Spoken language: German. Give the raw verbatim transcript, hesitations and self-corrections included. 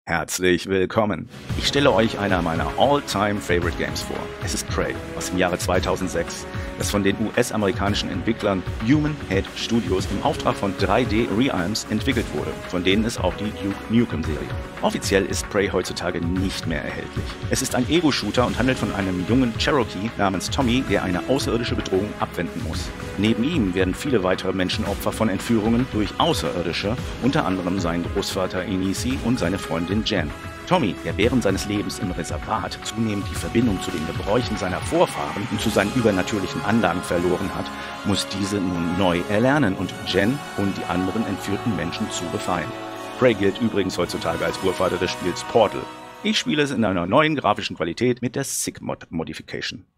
Herzlich willkommen. Ich stelle euch einer meiner All-Time Favorite Games vor. Es ist Prey aus dem Jahre zweitausendsechs, das von den U S-amerikanischen Entwicklern Human Head Studios im Auftrag von drei D Realms entwickelt wurde, von denen ist auch die Duke Nukem-Serie. Offiziell ist Prey heutzutage nicht mehr erhältlich. Es ist ein Ego-Shooter und handelt von einem jungen Cherokee namens Tommy, der eine außerirdische Bedrohung abwenden muss. Neben ihm werden viele weitere Menschen Opfer von Entführungen durch Außerirdische, unter anderem sein Großvater Inisi und seine Freundin Jen. Tommy, der während seines Lebens im Reservat zunehmend die Verbindung zu den Gebräuchen seiner Vorfahren und zu seinen übernatürlichen Anlagen verloren hat, muss diese nun neu erlernen und Jen und die anderen entführten Menschen zu befreien. Prey gilt übrigens heutzutage als Urvater des Spiels Portal. Ich spiele es in einer neuen grafischen Qualität mit der SICK-Mod Modification.